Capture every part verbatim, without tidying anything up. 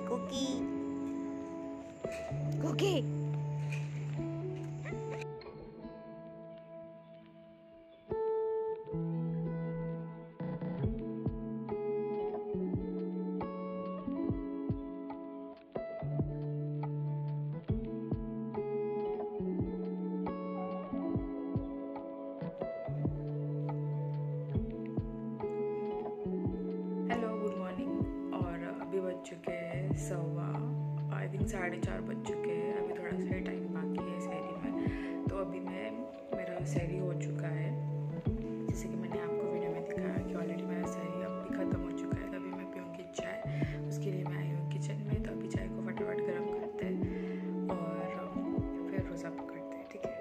Cookie Cookie hello, good morning. और अभी बज चुके हैं सवा आई थिंक साढ़े चार बज चुके हैं। अभी थोड़ा सा टाइम बाकी है सहरी में, तो अभी मैं मेरा सहरी हो चुका है। जैसे कि मैंने आपको वीडियो में दिखाया कि ऑलरेडी मेरा सहरी अब भी ख़त्म हो चुका है। तो अभी मैं पीऊँगी चाय, उसके लिए मैं आई हूँ किचन में। तो अभी चाय को फटाफट गर्म करते हैं और फिर रोज़ा पकड़ते हैं, ठीक है।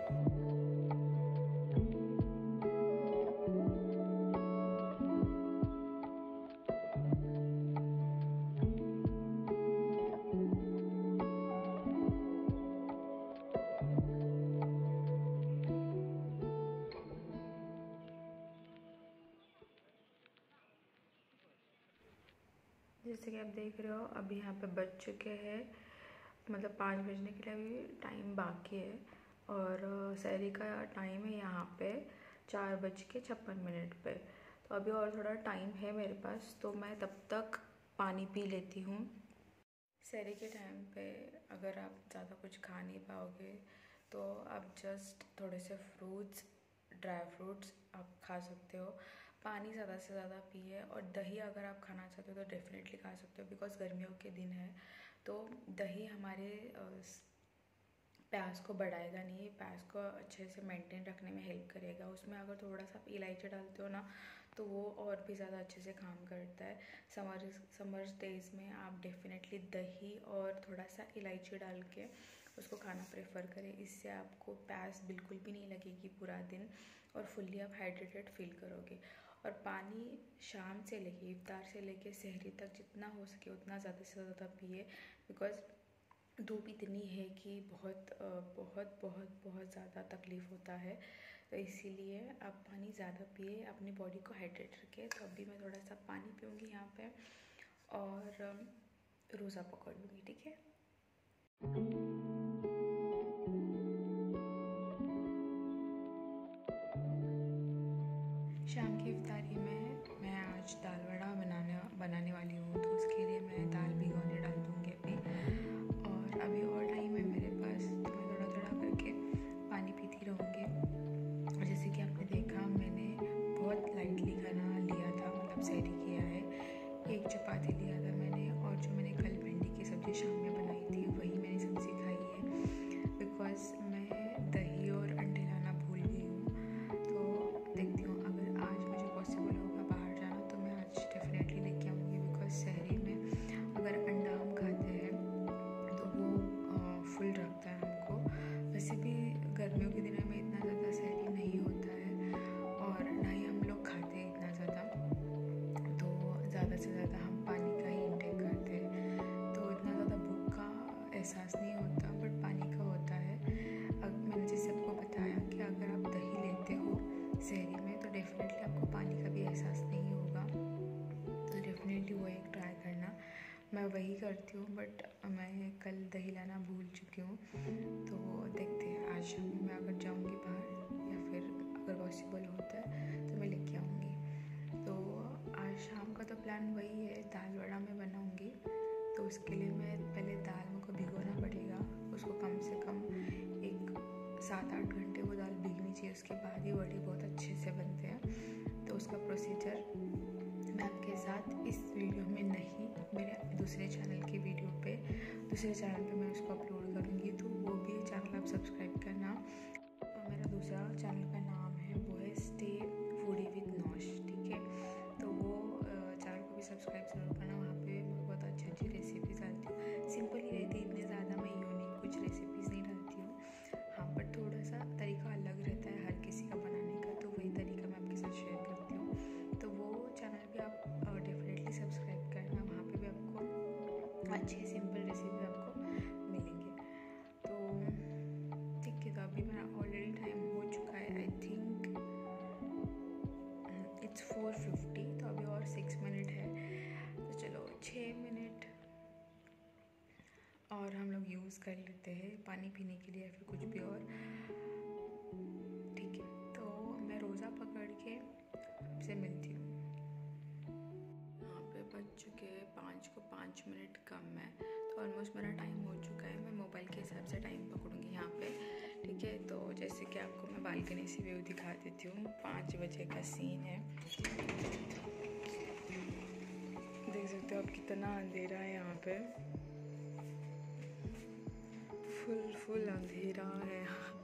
जैसे कि आप देख रहे हो अभी यहाँ पे बज चुके हैं, मतलब पाँच बजने के लिए अभी टाइम बाकी है। और सहरी का टाइम है यहाँ पे चार बज के छप्पन मिनट पे। तो अभी और थोड़ा टाइम है मेरे पास, तो मैं तब तक पानी पी लेती हूँ। सहरी के टाइम पे अगर आप ज़्यादा कुछ खा नहीं पाओगे तो आप जस्ट थोड़े से फ्रूट्स, ड्राई फ्रूट्स आप खा सकते हो। पानी ज़्यादा से ज़्यादा पिए, और दही अगर आप खाना चाहते हो तो डेफिनेटली खा सकते हो, बिकॉज़ गर्मियों के दिन है। तो दही हमारे प्यास को बढ़ाएगा नहीं, प्यास को अच्छे से मेंटेन रखने में हेल्प करेगा। उसमें अगर थोड़ा सा आप इलायची डालते हो ना, तो वो और भी ज़्यादा अच्छे से काम करता है। समर समर डेज में आप डेफिनेटली दही और थोड़ा सा इलायची डाल के उसको खाना प्रेफर करें। इससे आपको प्यास बिल्कुल भी नहीं लगेगी पूरा दिन, और फुल्ली आप हाइड्रेटेड फील करोगे। और पानी शाम से लेके इफ्तार से लेके सहरी तक जितना हो सके उतना ज़्यादा से ज़्यादा पिए, बिकॉज़ धूप इतनी है कि बहुत बहुत बहुत बहुत ज़्यादा तकलीफ़ होता है। तो इसीलिए आप पानी ज़्यादा पिए, अपनी बॉडी को हाइड्रेट रखें। तो अभी मैं थोड़ा सा पानी पीऊँगी यहाँ पे और रोज़ा पकड़ लूँगी, ठीक है। शाम की इफ्तारी में मैं आज दाल वड़ा बनाने बनाने वाली हूँ। तो उसके लिए मैं दाल भिगोने डाल दूँगी अभी, और अभी और टाइम है मेरे पास, तो मैं थोड़ा थोड़ा करके पानी पीती रहूँगी। और जैसे कि आपने देखा, मैंने बहुत लाइटली खाना लिया था, मतलब सहरी किया है। एक चपाती लिया था मैंने, और जो मैंने कल भिंडी की सब्ज़ी शाम में बनाई थी वही मैंने सब्ज़ी खाई है, बिकॉज़ मैं दही और अंडे लाना भूल गई हूँ। तो देखती हूँ अगर आज मुझे पॉसिबल होगा बाहर जाना तो मैं आज डेफिनेटली लेके आऊँगी, बिकॉज़ सहरी में अगर अंडा हम खाते हैं तो वो फुल रखता है हमको। वैसे भी गर्मियों के दिनों में इतना ज़्यादा सहरी नहीं होता है, और ना ही हम लोग खाते हैं इतना ज़्यादा। तो ज़्यादा से ज़्यादा हम पानी का ही इंटेक करते हैं, तो इतना ज़्यादा भूख का एहसास नहीं होता, बट पानी का होता है। अब मैंने जैसे आपको बताया कि अगर आप दही लेते हो सहरी में तो डेफिनेटली आपको पानी का भी एहसास नहीं होगा। तो डेफिनेटली वो एक ट्राई करना, मैं वही करती हूँ। बट मैं कल दही लाना भूल चुकी हूँ, तो देखते हैं आज शाम में मैं अगर जाऊँगी बाहर, या फिर अगर पॉसिबल होता है तो मैं लेके आऊँगी। तो आज शाम का तो प्लान वही है, दाल वड़ा मैं बनाऊँगी। तो उसके लिए मैं पहले दाल को भिगोना पड़ेगा, उसको कम से कम एक सात आठ घंटे वो दाल भीगनी चाहिए, उसके बाद ही वड़े बहुत अच्छे से बनते हैं। तो उसका प्रोसीजर मैं आपके साथ इस वीडियो में नहीं, मेरे दूसरे चैनल की वीडियो पे दूसरे चैनल पे मैं उसको अपलोड करूँगी, तो वो भी चैनल आप सब्सक्राइब करना। और मेरा दूसरा चैनल का नाम है वो है स्टे फूडी विद नौश, ठीक है। तो वो चैनल को भी सब्सक्राइब जरूर करना। वहाँ पे मैं बहुत अच्छी अच्छी रेसिपीज़ डालती हूँ, सिंपल ही रहती है, इतने ज़्यादा मैं यूनिक कुछ रेसिपीज़ नहीं डालती हूँ। हाँ, बट थोड़ा सा तरीका अलग रहता है हर किसी का बनाने का, तो वही तरीका मैं आपके साथ शेयर करती हूँ। तो वो चैनल भी आप डेफिनेटली सब्सक्राइब करना, वहाँ पे भी आपको अच्छी सिंपल रेसिपी आपको मिलेंगे। तो ठीक है, तो अभी मेरा ऑलरेडी टाइम हो चुका है, I think it's four fifty, तो अभी और सिक्स मिनट है। तो चलो छः मिनट और हम लोग यूज़ कर लेते हैं पानी पीने के लिए या फिर कुछ भी और। ठीक है, तो मैं रोज़ा पकड़ के आपसे मिलती हूँ। यहाँ पे बज चुके हैं पाँच को पाँच मिनट कम है, तो ऑलमोस्ट मेरा टाइम हो चुका है। मैं मोबाइल के हिसाब से टाइम पकड़ूँगी यहाँ पे। ठीक है, तो जैसे कि आपको मैं बालकनी से व्यू दिखा देती हूँ। पाँच बजे का सीन है, देख सकते हो आप कितना अंधेरा है यहाँ पे। फुल फुल अंधेरा है।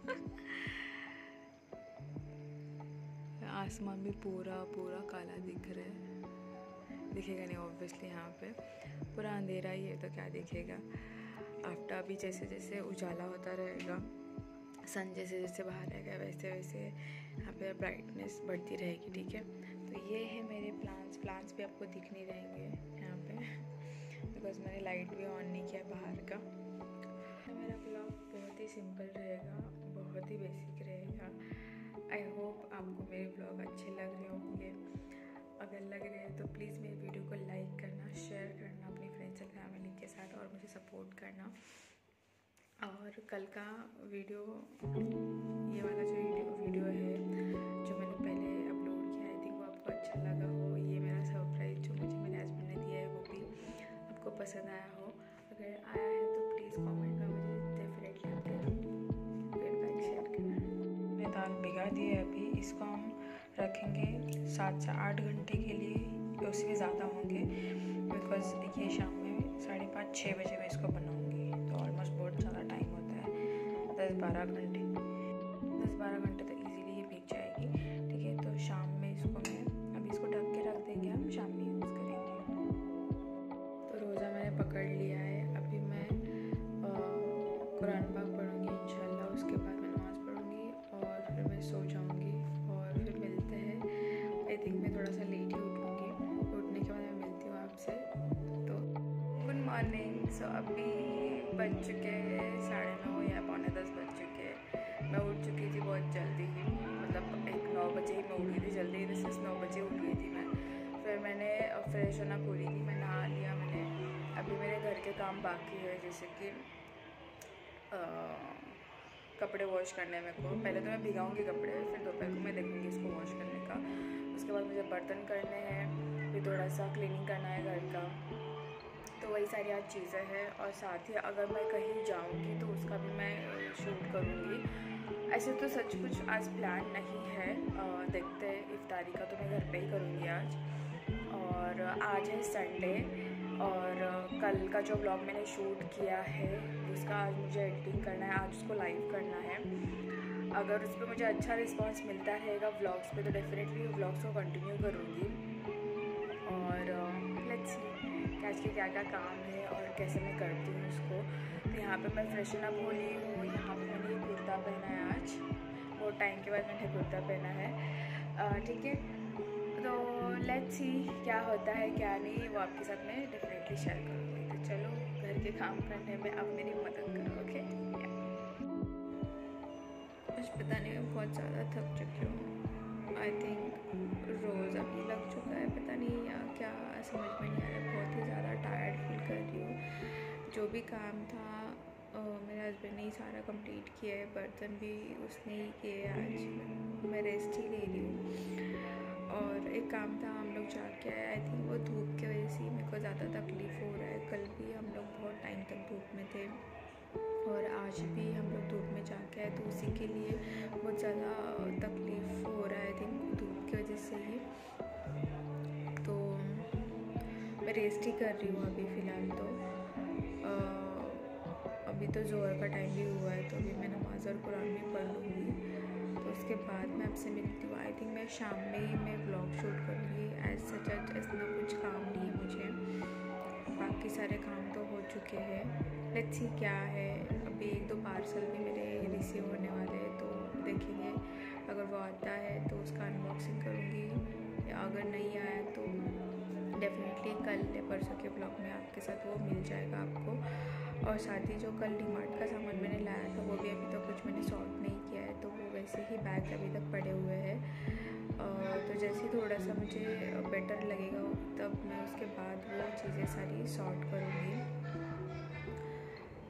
आसमान भी पूरा पूरा काला दिख रहा है। दिखेगा नहीं ऑब्वियसली, यहाँ पे पूरा अंधेरा ही है तो क्या दिखेगा। आफ्टर अभी जैसे जैसे उजाला होता रहेगा, सन जैसे जैसे बाहर रहेगा, वैसे वैसे यहाँ पे ब्राइटनेस बढ़ती रहेगी। ठीक है, तो ये है मेरे प्लांट्स। प्लांट्स भी आपको दिख नहीं रहेंगे यहाँ पे बिकॉज मैंने लाइट भी ऑन नहीं किया बाहर का। मेरा ब्लॉग बहुत ही सिंपल रहेगा, बहुत ही बेसिक रहेगा। आई होप आपको मेरे ब्लॉग अच्छे लग रहे होंगे। अगर लग रहे हैं तो प्लीज़ मेरे वीडियो को लाइक करना, शेयर करना अपनी फ्रेंड्स एंड फैमिली के साथ और मुझे सपोर्ट करना। और कल का वीडियो, ये वाला जो वीडियो वीडियो है जो मैंने पहले अपलोड किया, आई थिंक वो आपको अच्छा लगा हो। ये मेरा सरप्राइज़ जो मुझे मेरे हस्बैंड ने दिया है वो भी आपको पसंद आया हो। अगर आया है तो प्लीज़ कमेंट में मुझे डेफिनेटली अपने फीडबैक शेयर करना। मैं दाल भिगा दी है अभी, इसको हम रखेंगे सात से आठ घंटे के लिए, उससे भी ज़्यादा होंगे बिकॉज ये शाम में साढ़े पाँच छः बजे मैं इसको बनाऊँगी, तो ऑलमोस्ट बहुत ज़्यादा टाइम होता है। दस बारह घंटे दस बारह घंटे तक इजीली ये भीग जाएगी। ठीक है, तो शाम में इसको मैं अभी इसको ढक के रख देंगे, हम शाम में यूज़ करेंगे। तो रोज़ा मैंने पकड़ लिया है, अभी मैं कुरान पाक पढ़ूँगी इंशाल्लाह, उसके बाद मैं नमाज़ पढ़ूँगी और फिर मैं सो जाऊँगी और फिर मिलते हैं। आई थिंक मैं थोड़ा सा लेट ही उठूँगी, उठने के बाद मैं मिलती हूँ आपसे। तो गुड मॉर्निंग। सो अभी बज चुके साढ़े नौ या पौने दस बज चुके हैं। मैं उठ चुकी थी बहुत जल्दी ही, मतलब एक नौ बजे ही मैं उठ गई थी जल्दी, जैसे नौ बजे उठ गई थी मैं। फिर मैंने फ्रेश होना भूली थी, मैं नहा लिया मैंने। अभी मेरे घर के काम बाकी है, जैसे कि कपड़े वॉश करने मेरे को। पहले तो मैं भिगाऊंगी कपड़े, फिर दोपहर को मैं देखूंगी इसको वॉश करने का। उसके बाद मुझे बर्तन करने हैं, फिर थोड़ा सा क्लीनिंग करना है घर का। तो वही सारी आज चीज़ें हैं। और साथ ही अगर मैं कहीं जाऊंगी तो उसका भी मैं शूट करूंगी। ऐसे तो सच कुछ आज प्लान नहीं है, आ, देखते हैं। इफ्तारी का तो मैं घर पे ही करूंगी आज। और आज है संडे और कल का जो ब्लॉग मैंने शूट किया है उसका आज मुझे एडिटिंग करना है, आज उसको लाइव करना है। अगर उस पर मुझे अच्छा रिस्पांस मिलता रहेगा व्लॉग्स पे तो डेफिनेटली व्लॉग्स को कंटिन्यू करूँगी। और लेट्स सी आज के क्या क्या काम है और कैसे मैं करती हूँ उसको। तो यहाँ पे मैं फ्रेशन अप हो ली हूँ। यहाँ पे मैंने ये कुर्ता पहना है, आज बहुत टाइम के बाद मैंने कुर्ता पहना है। ठीक है, तो लेट्स सी क्या होता है क्या नहीं, वो आपके साथ मैं डेफिनेटली शेयर करूँगी। तो चलो घर के काम करने में अब मेरी मदद करो। ओके, कुछ पता नहीं, मैं बहुत ज़्यादा थक चुकी हूँ। आई थिंक रोज़ अभी लग चुका है, पता नहीं या क्या समझ में नहीं आ रहा। बहुत ही ज़्यादा टायर्ड फील कर रही हूँ। जो भी काम था आ, मेरे हस्बैंड ने ही सारा कंप्लीट किया है, बर्तन भी उसने ही किए। आज मैं रेस्ट ही ले रही हूँ। और एक काम था, हम लोग जाके आए। आई थिंक वो धूप की वजह से मेरे को ज़्यादा तकलीफ़ हो रहा है। कल भी हम लोग बहुत टाइम तक धूप में थे और आज भी हम लोग धूप में जाके आए, तो उसी के लिए बहुत ज़्यादा तकलीफ़ हो रहा है। आई थिंक धूप की वजह से ही। तो मैं रेस्ट ही कर रही हूँ अभी फ़िलहाल। तो आ, अभी तो जोहर का टाइम भी हुआ है, तो अभी मैं नमाज़ और कुरान भी पढ़ लूँगी। तो उसके बाद मैं आपसे मिलती हूँ। आई थिंक मैं शाम में ही मैं व्लॉग शूट करूँगी। एज सच ऐसा कुछ काम नहीं है मुझे, बाकी सारे काम तो हो चुके हैं। लेट्स सी क्या है। अभी एक दो पार्सल भी मेरे रिसीव होने वाले हैं, तो देखेंगे। अगर वो आता है तो उसका अनबॉक्सिंग करूँगी, या अगर नहीं आया तो डेफिनेटली कल या परसों के ब्लॉग में आपके साथ वो मिल जाएगा आपको। और साथ ही जो कल डीमार्ट का सामान मैंने लाया था वो भी अभी तक तो कुछ मैंने सॉर्ट नहीं किया है, तो वो वैसे ही बैग अभी तक पड़े हुए हैं। तो जैसे ही थोड़ा सा मुझे बेटर लगेगा तब मैं उसके बाद वो चीज़ें सारी सॉर्ट करूँगी।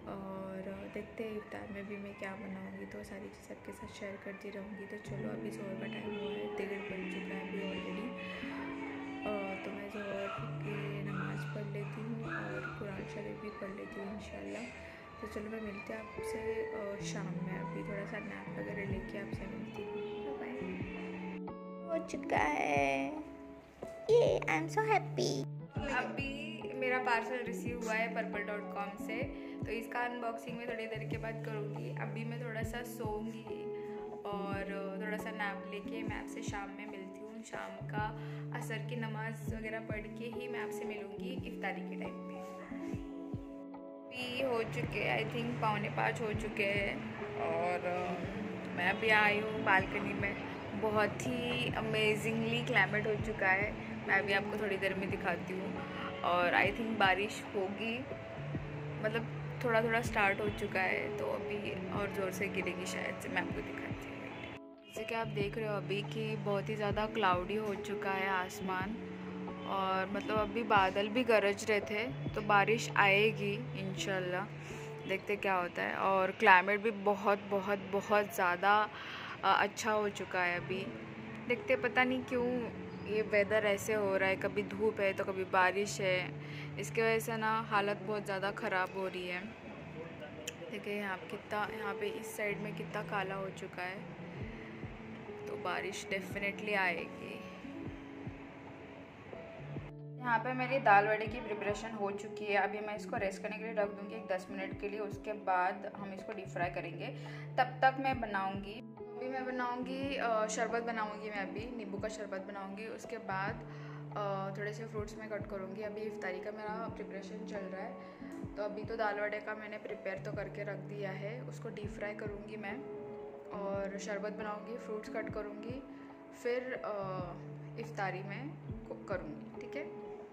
देखते हैं इफ्तार में भी मैं क्या बनाऊंगी, तो सारी चीज़ आपके साथ शेयर करती रहूँगी। तो चलो, अभी जोहर का टाइम हुआ है, डेढ़ बज चुका है अभी ऑलरेडी। तो मैं जोहर की नमाज़ पढ़ लेती हूँ और कुरान शरीफ भी पढ़ लेती हूँ इंशाल्लाह। तो चलो, मैं मिलती हूँ आपसे शाम में। अभी थोड़ा सा नैप वगैरह लेके आपसे मिलती हूँ। बाय। हो चुका है ये, आई एम सो हैप्पी। अभी मेरा पार्सल रिसीव हुआ है पर्पल डॉट कॉम से, तो इसका अनबॉक्सिंग में थोड़ी देर के बाद करूँगी। अभी मैं थोड़ा सा सोऊंगी और थोड़ा सा नैप लेके मैं आपसे शाम में मिलती हूँ। शाम का असर की नमाज वगैरह पढ़ के ही मैं आपसे मिलूँगी इफ्तारी के टाइम पे। अभी हो चुके आई थिंक पौने पाँच हो चुके हैं और मैं अभी आई हूँ बालकनी में। बहुत ही अमेजिंगली क्लाइमेट हो चुका है, मैं अभी आपको थोड़ी देर में दिखाती हूँ। और आई थिंक बारिश होगी, मतलब थोड़ा थोड़ा स्टार्ट हो चुका है, तो अभी और ज़ोर से गिरेगी शायद से, मैं आपको दिखाती हूँ। जैसे कि आप देख रहे हो अभी कि बहुत ही ज़्यादा क्लाउडी हो चुका है आसमान, और मतलब अभी बादल भी गरज रहे थे, तो बारिश आएगी इंशाल्लाह, देखते क्या होता है। और क्लाइमेट भी बहुत बहुत बहुत ज़्यादा अच्छा हो चुका है अभी। देखते, पता नहीं क्यों ये वेदर ऐसे हो रहा है, कभी धूप है तो कभी बारिश है, इसके वजह से ना हालत बहुत ज़्यादा ख़राब हो रही है। देखिए यहाँ कितना, यहाँ पे इस साइड में कितना काला हो चुका है, तो बारिश डेफिनेटली आएगी। यहाँ पे मेरी दाल वड़े की प्रिपरेशन हो चुकी है। अभी मैं इसको रेस्ट करने के लिए रख दूँगी एक दस मिनट के लिए, उसके बाद हम इसको डीप फ्राई करेंगे। तब तक मैं बनाऊँगी, अभी मैं बनाऊँगी शरबत बनाऊँगी, मैं अभी नींबू का शरबत बनाऊँगी। उसके बाद थोड़े से फ्रूट्स मैं कट करूँगी। अभी इफ्तारी का मेरा प्रिपरेशन चल रहा है, तो अभी तो दाल वड़े का मैंने प्रिपेयर तो करके रख दिया है, उसको डीप फ्राई करूँगी मैं और शरबत बनाऊँगी, फ्रूट्स कट करूँगी, फिर इफ्तारी में कुक करूँगी। ठीक है।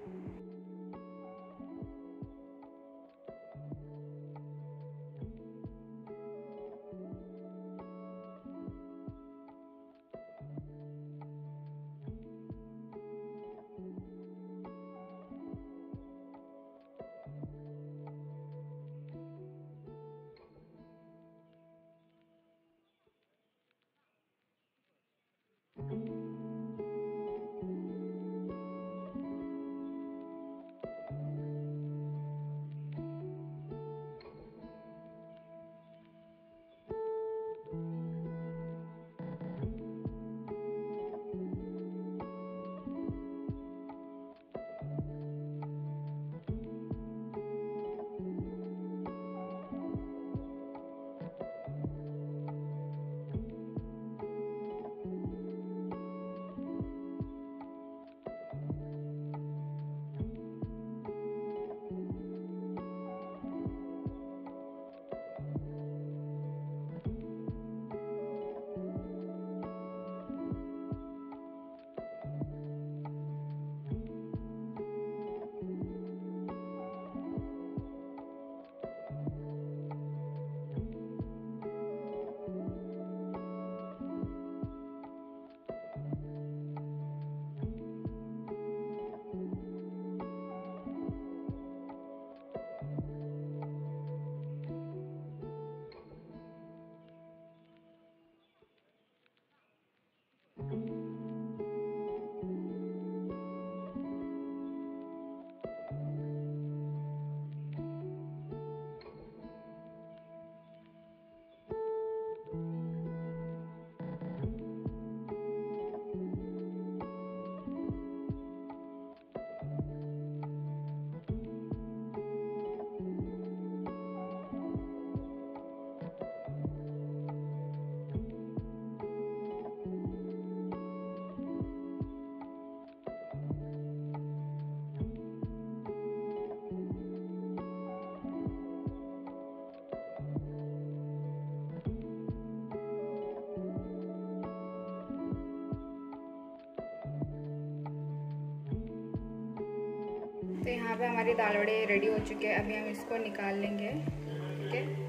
तो यहाँ पे हमारी दाल वड़े रेडी हो चुके हैं, अभी हम इसको निकाल लेंगे। ठीक है।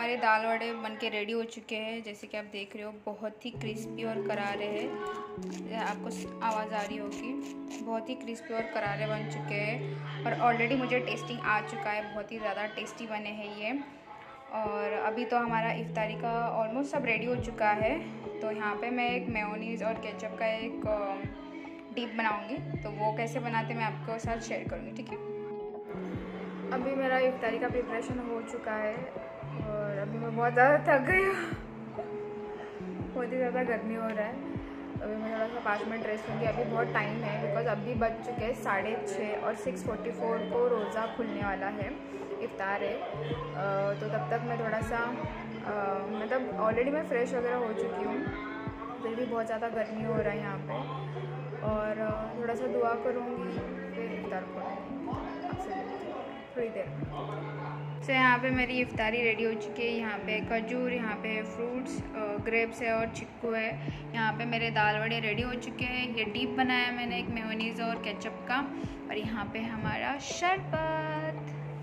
हमारे दाल वड़े बनके रेडी हो चुके हैं। जैसे कि आप देख रहे हो बहुत ही क्रिस्पी और करारे हैं, आपको आवाज़ आ रही होगी। बहुत ही क्रिस्पी और करारे बन चुके हैं और ऑलरेडी मुझे टेस्टिंग आ चुका है, बहुत ही ज़्यादा टेस्टी बने हैं ये। और अभी तो हमारा इफ्तारी का ऑलमोस्ट सब रेडी हो चुका है। तो यहाँ पे मैं एक मेयोनीज़ और केचप का एक डिप बनाऊँगी, तो वो कैसे बनाते मैं आपके साथ शेयर करूँगी, ठीक है। अभी मेरा इफ्तारी का प्रिपरेशन हो चुका है और अभी मैं बहुत ज़्यादा थक गई हूँ, बहुत ही ज़्यादा गर्मी हो रहा है। अभी मैं थोड़ा सा पाँच मिनट रेस्ट लूँगी, अभी बहुत टाइम है बिकॉज अभी बज चुके हैं साढ़े छः और सिक्स फोर्टी फोर को रोज़ा खुलने वाला है, इफ्तार है। तो तब तक मैं थोड़ा सा मतलब ऑलरेडी मैं फ़्रेश वगैरह हो चुकी हूँ, फिर भी बहुत ज़्यादा गर्मी हो रहा है यहाँ पे। और थोड़ा सा दुआ करूँगी, फिर इफ्तार करूँगी आपसे थोड़ी देर में। तो यहाँ पे मेरी इफ्तारी रेडी हो चुकी है। यहाँ पे खजूर, यहाँ पे फ्रूट्स, ग्रेप्स है और चिक्कू है। यहाँ पे मेरे दाल वड़े रेडी हो चुके हैं। ये डीप बनाया मैंने एक मेयोनीज़ और केचप का। और यहाँ पे हमारा शरबत।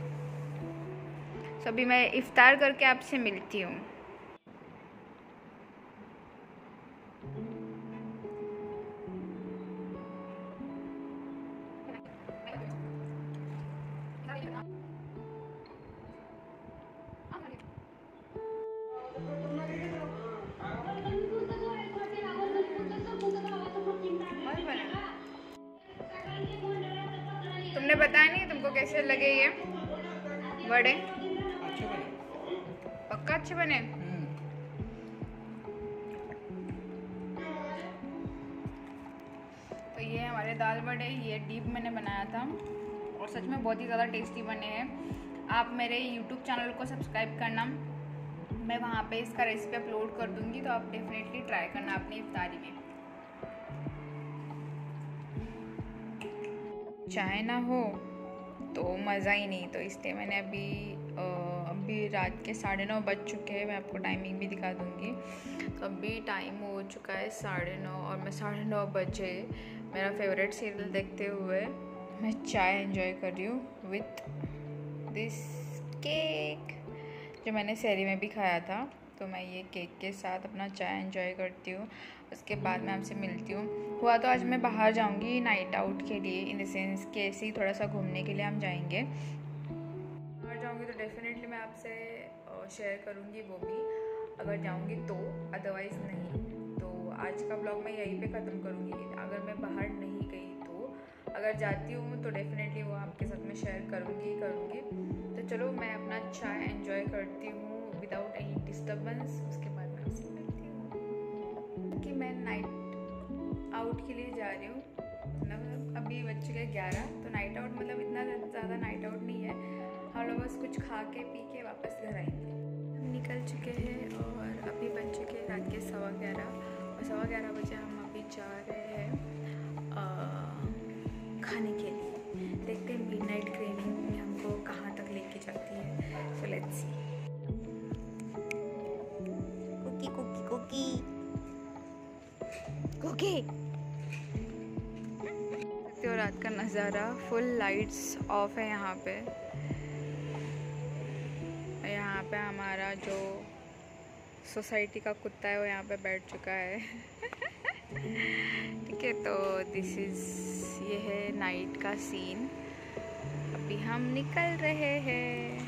तो अभी मैं इफ्तार करके आपसे मिलती हूँ। तुमने बताया नहीं तुमको कैसे लगे ये वड़े? अच्छे बने, पक्का अच्छे बने। तो ये हमारे दाल वड़े, ये डीप मैंने बनाया था और सच में बहुत ही ज़्यादा टेस्टी बने हैं। आप मेरे यूट्यूब चैनल को सब्सक्राइब करना, मैं वहाँ पे इसका रेसिपी अपलोड कर दूँगी, तो आप डेफिनेटली ट्राई करना अपनी इफ्तारी में। चाय ना हो तो मज़ा ही नहीं, तो इसलिए मैंने अभी अभी रात के साढ़े नौ बज चुके हैं, मैं आपको टाइमिंग भी दिखा दूँगी। तो अभी टाइम हो चुका है साढ़े नौ और मैं साढ़े नौ बजे मेरा फेवरेट सीरियल देखते हुए मैं चाय एंजॉय कर रही हूँ विथ दिस केक जो मैंने सहरी में भी खाया था। तो मैं ये केक के साथ अपना चाय एंजॉय करती हूँ, उसके बाद मैं आपसे मिलती हूँ। हुआ तो आज मैं बाहर जाऊँगी नाइट आउट के लिए, इन द सेंस कि ऐसे ही थोड़ा सा घूमने के लिए हम जाएंगे। बाहर जाऊँगी तो डेफिनेटली मैं आपसे शेयर करूँगी वो भी, अगर जाऊँगी तो, अदरवाइज़ नहीं। तो आज का ब्लॉग मैं यहीं पे ख़त्म करूँगी। अगर मैं बाहर नहीं गई तो, अगर जाती हूँ तो डेफिनेटली वो आपके साथ मैं शेयर करूँगी ही करूँगी। तो चलो मैं अपना चाय एंजॉय करती हूँ विदाउट एनी डिस्टर्बेंस, उसके बाद मैं आपसे मिलती हूँ। कि मैं नाइट आउट के लिए जा रही हूँ, मतलब अभी बज चुके ग्यारह, तो नाइट आउट मतलब इतना ज़्यादा नाइट आउट नहीं है, हम लोग बस कुछ खा के पी के वापस घर आएंगे। हम निकल चुके हैं और अभी बज चुके हैं रात के सवा ग्यारह, और सवा ग्यारह बजे हम अभी जा रहे हैं खाने के लिए। देखते हैं मिडनाइट क्रेविंग हमको कहाँ तक लेके जाती है। So let's see. Cookie Cookie Cookie Cookie. देखते हो रात का नज़ारा, फुल लाइट्स ऑफ है यहाँ पे। यहाँ पे हमारा जो सोसाइटी का कुत्ता है वो यहाँ पे बैठ चुका है। ठीक है, तो दिस इज़ ये है नाइट का सीन। अभी हम निकल रहे हैं।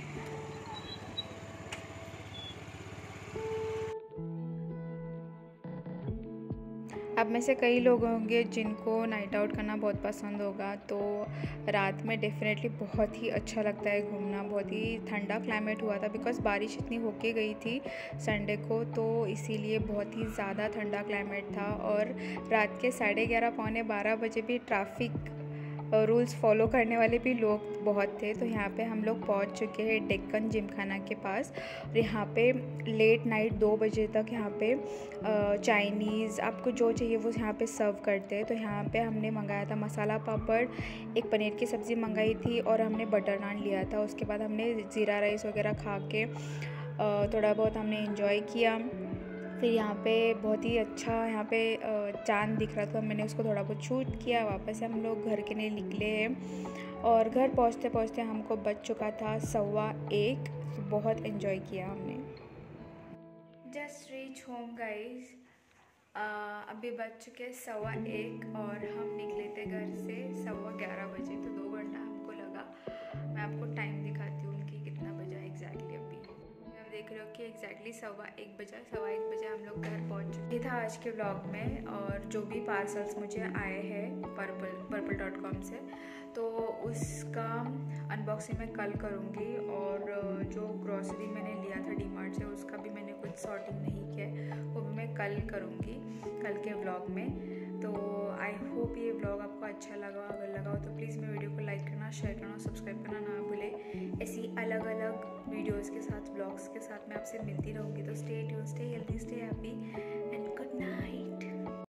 अब में से कई लोग होंगे जिनको नाइट आउट करना बहुत पसंद होगा, तो रात में डेफिनेटली बहुत ही अच्छा लगता है घूमना। बहुत ही ठंडा क्लाइमेट हुआ था बिकॉज़ बारिश इतनी होके गई थी संडे को, तो इसीलिए बहुत ही ज़्यादा ठंडा क्लाइमेट था। और रात के साढ़े ग्यारह पौने बारह बजे भी ट्रैफिक रूल्स फॉलो करने वाले भी लोग बहुत थे। तो यहाँ पे हम लोग पहुँच चुके हैं डेक्कन जिमखाना के पास, और यहाँ पे लेट नाइट दो बजे तक यहाँ पे चाइनीज़ आपको जो चाहिए वो यहाँ पे सर्व करते हैं। तो यहाँ पे हमने मंगाया था मसाला पापड़, एक पनीर की सब्ज़ी मंगाई थी और हमने बटर नान लिया था। उसके बाद हमने ज़ीरा राइस वगैरह खा के थोड़ा बहुत हमने एंजॉय किया। फिर यहाँ पे बहुत ही अच्छा यहाँ पे चांद दिख रहा था, मैंने उसको थोड़ा बहुत शूट किया। वापस हम लोग घर के लिए निकले हैं और घर पहुँचते पहुँचते हमको बज चुका था सवा एक। तो बहुत एंजॉय किया हमने। Reach home guys. अभी बज चुके सवा एक और हम निकले थे घर से सवा ग्यारह बजे, तो दो घंटा हमको लगा। मैं आपको टाइम दिखाती हूँ कि कितना बजा एग्जैक्टली। अभी आप देख रहे हो कि एग्जैक्टली सवा एक बजा सवा एक बजे हम लोग घर पहुँच चुके था आज के ब्लॉग में। और जो भी पार्सल्स मुझे आए हैं पर्पल पर्पल डॉट कॉम से, तो उसका अनबॉक्सिंग मैं कल करूँगी। और जो ग्रॉसरी मैंने लिया था डी मार्ट से, उसका भी मैंने कुछ सॉर्टिंग नहीं किया, वो भी मैं कल करूँगी कल के व्लॉग में। तो आई होप ये व्लॉग आपको अच्छा लगा। अगर लगा हो तो प्लीज़ मेरे वीडियो को लाइक करना, शेयर करना, सब्सक्राइब करना ना भूलें। ऐसी अलग अलग वीडियोज़ के साथ, व्लॉग्स के साथ मैं आपसे मिलती रहूँगी। तो stay tune, stay healthy, stay happy and good night.